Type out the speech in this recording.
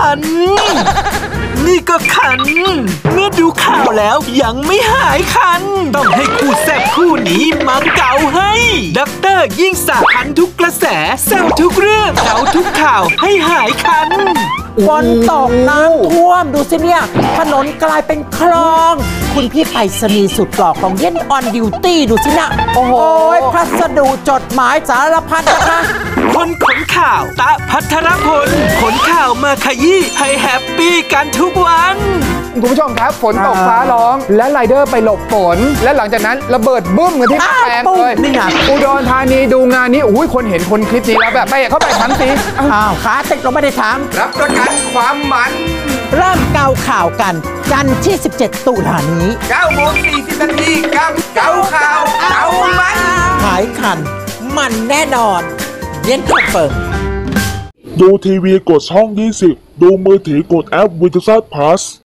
คันนี่ก็คันเมื่อดูข่าวแล้วยังไม่หายคันต้องให้คู่แซ่บคู่นี้มาเกาให้ด็อกเตอร์ยิ่งศักดิ์คันทุกกระแสแซวทุกเรื่องเกาทุกข่าวให้หายคันฝนตกน้ำท่วมดูสิเนี่ยถนนกลายเป็นคลองคุณพี่ไปรษณีย์สุดหล่อของเย็นออนดิวตี้ดูสินะโอ้โหพัสดุจดหมายสารพัดนะคะคนขนข่าวตะพัทรพลขนข่าวมาขยี้ให้แฮปปี้กันทุกวันคุณผู้ชมครับฝนตกฟ้าร้องและไรเดอร์ไปหลบฝนและหลังจากนั้นระเบิดบึ้มกันที่แปลงเลยอุดรธานีดูงานนี้อุ้ยคนเห็นคนคลิปนี้แล้วแบบไปเข้าไปทั้งทีอ้าวขาติดเราไม่ได้ถามรับประกันความมันเริ่มเกาข่าวกันจันทร์ที่17 ตุลานี้ 9:40 นาทีกับเกาข่าวเกามันหายคันมันแน่นอนเย็นคอนเฟิร์มดูทีวีกดช่อง 20ดูมือถือกดแอป Viasat Plus